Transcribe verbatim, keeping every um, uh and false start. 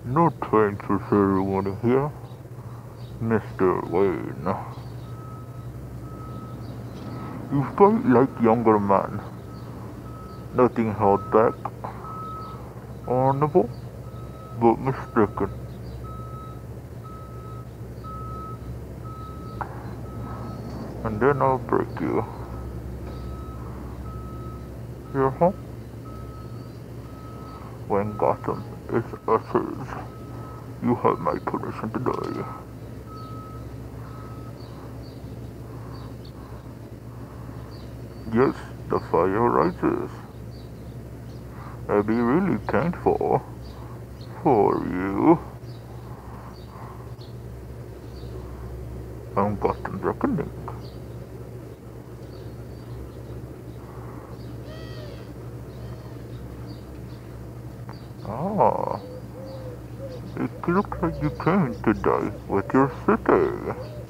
No thanks for everyone here, mister Wayne. You fight like younger man. Nothing held back. Honorable, but mistaken. And then I'll break you. Your home? When Gotham is us's, you have my permission to die. Yes, the fire rises. I'd be really thankful for you. I'm Gotham Reckoning. Ah, it looks like you came to die with your city.